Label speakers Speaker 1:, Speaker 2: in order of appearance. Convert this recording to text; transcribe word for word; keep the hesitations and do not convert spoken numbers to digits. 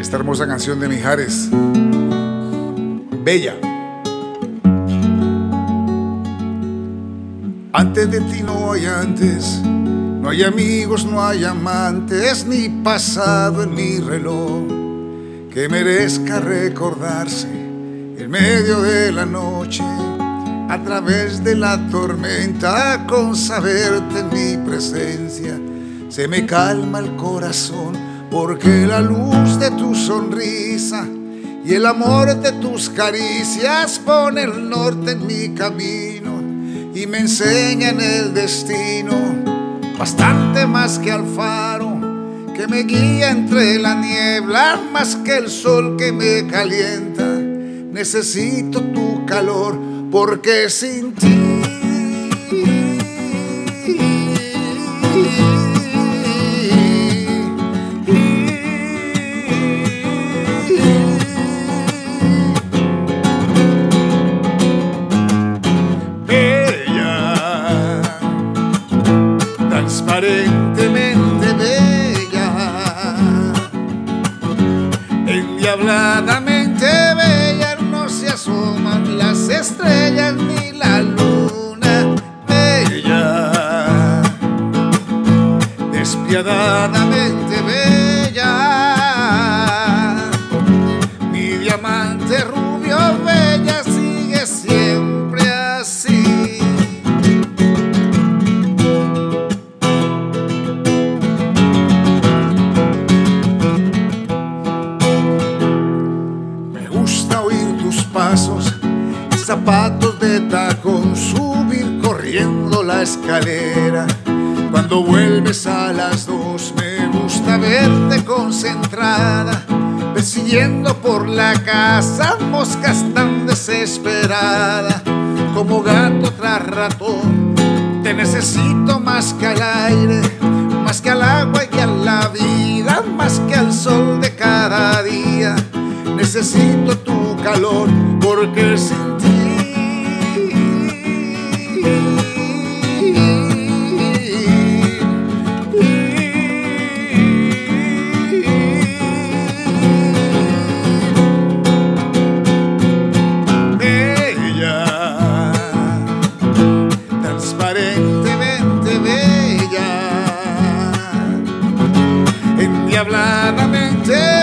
Speaker 1: esta hermosa canción de Mijares, Bella. Antes de ti no hay antes, no hay amigos, no hay amantes, ni pasado en mi reloj que merezca recordarse en medio de la noche, a través de la tormenta. Con saberte en mi presencia se me calma el corazón, porque la luz de tu sonrisa y el amor de tus caricias pone el norte en mi camino y me enseñan el destino, bastante más que al faro que me guía entre la niebla, más que el sol que me calienta. Necesito tu calor, porque sin ti transparentemente bella, endiabladamente bella, no se asoman las estrellas ni la luna. Bella, despiadadamente bella, mi diamante rubio, bella, sigue siempre así. Pasos, zapatos de tacón, subir corriendo la escalera. Cuando vuelves a las dos, me gusta verte concentrada, persiguiendo por la casa moscas tan desesperada. Como gato tras ratón, te necesito más que al aire, más que al agua y a la vida, más que al sol de cada día. Necesito tu calor, porque sin ti bella, transparentemente bella, endiabladamente